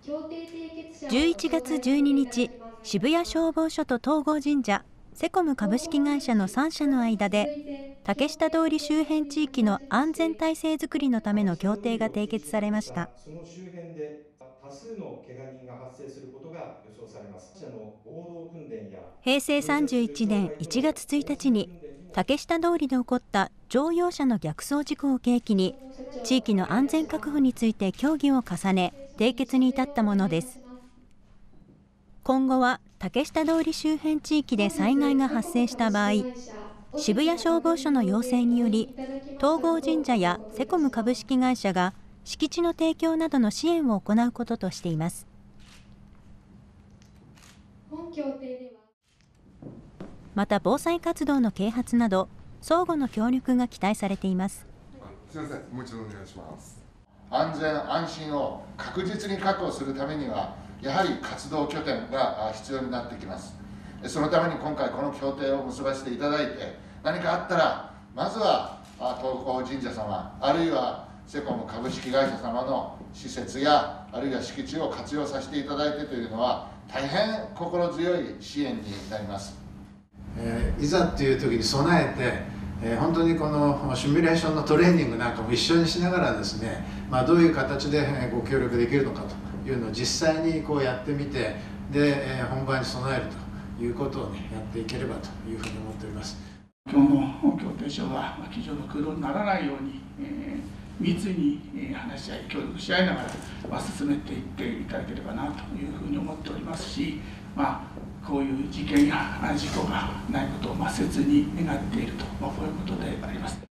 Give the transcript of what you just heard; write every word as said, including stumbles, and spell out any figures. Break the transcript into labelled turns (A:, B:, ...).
A: じゅういちがつじゅうににち、渋谷消防署と東郷神社、セコム株式会社のさんしゃの間で、竹下通り周辺地域の安全体制づくりのための協定が締結されました。
B: その周辺で多数の怪我人が発生することが予想されます。の合同訓練や
A: へいせいさんじゅういちねんいちがつついたちに、竹下通りで起こった乗用車の逆走事故を契機に、地域の安全確保について協議を重ね、締結に至ったものです。今後は竹下通り周辺地域で災害が発生した場合、渋谷消防署の要請により、東郷神社やセコム株式会社が敷地の提供などの支援を行うこととしています。また防災活動の啓発など相互の協力が期待されています。
C: すみません、もう一度お願いします。安全安心を確実に確保するためには、やはり活動拠点が必要になってきます。そのために今回この協定を結ばせていただいて、何かあったらまずは東郷神社様、あるいはセコム株式会社様の施設やあるいは敷地を活用させていただいてというのは大変心強い支援になります。
D: えー、いざという時に備えて、えー、本当にこのシミュレーションのトレーニングなんかも一緒にしながらですね、まあ、どういう形でご協力できるのかというのを実際にこうやってみて、で、えー、本番に備えるということを、ね、やっていければというふうに思っております。
E: 今日の協定書が机上の空洞にならないように、えー、密に話し合い協力し合いながら、まあ、進めていっていただければなというふうに思っておりますし、まあこういう事件や事故がないことを切に願っていると、まあ、こういうことであります。